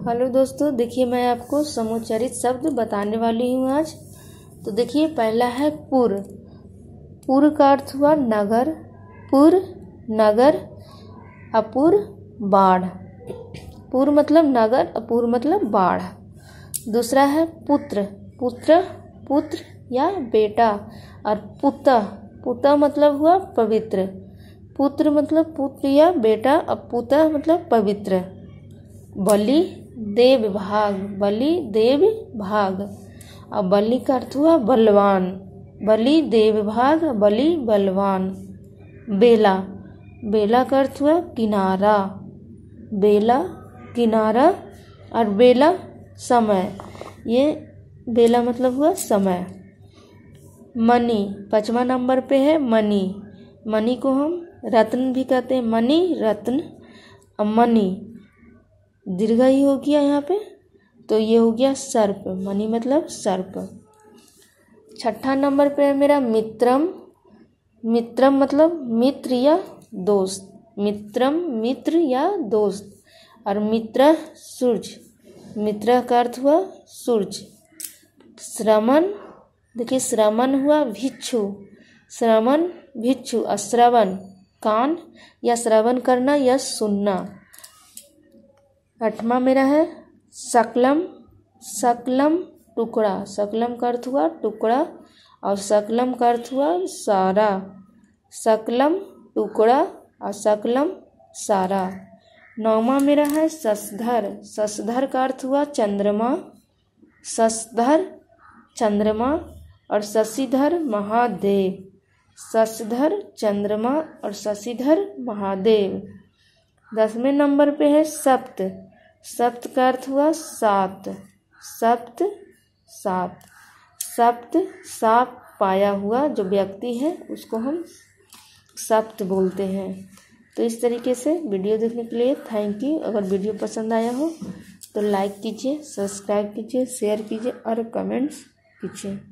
Hello दोस्तों, देखिए मैं आपको समुच्चरित शब्द बताने वाली हूँ आज। तो देखिए पहला है पुर। पुर का अर्थ हुआ नगर। पुर नगर, अपुर बाढ़। पुर मतलब नगर, अपुर मतलब बाढ़। दूसरा है पुत्र। पुत्र पुत्र या बेटा, और पुतः पुतः मतलब हुआ पवित्र। पुत्र मतलब पुत्र या बेटा, और पुतः मतलब पवित्र। बलि देव भाग। बलि देव भाग, और बलि का अर्थ हुआ बलवान। बलि देव भाग, बलि बलवान। बेला। बेला का अर्थ हुआ किनारा। बेला किनारा, और बेला समय। ये बेला मतलब हुआ समय। मणि 5वां नंबर पे है मणि। मणि को हम रत्न भी कहते हैं। मणि रत्न, और मणि दीर्घई हो गया यहाँ पे, तो ये हो गया सर्प। मणि मतलब सर्प। 6ठा नंबर पे है मेरा मित्रम। मित्रम मतलब मित्र या दोस्त। मित्रम मित्र या दोस्त, और मित्र सूर्य। मित्र का अर्थ हुआ सूर्य। श्रमण, देखिए श्रमण हुआ भिक्षु। श्रमण भिक्षु, और श्रवण कान या श्रवण करना या सुनना। 8वां मेरा है सकलम। सकलम टुकड़ा। सकलम का अर्थ हुआ टुकड़ा, और सकलम का अर्थ हुआ सारा। सकलम टुकड़ा, और सकलम सारा। 9वां मेरा है शशधर। शशधर का अर्थ हुआ चंद्रमा। शशधर चंद्रमा, और शशिधर महादेव। शशधर चंद्रमा, और शशिधर महादेव। 10वें नंबर पे है सप्त। सप्त का अर्थ हुआ सात। सप्त सात। सप्त साप पाया हुआ जो व्यक्ति है उसको हम सप्त बोलते हैं। तो इस तरीके से वीडियो देखने के लिए थैंक यू। अगर वीडियो पसंद आया हो तो लाइक कीजिए, सब्सक्राइब कीजिए, शेयर कीजिए और कमेंट्स कीजिए।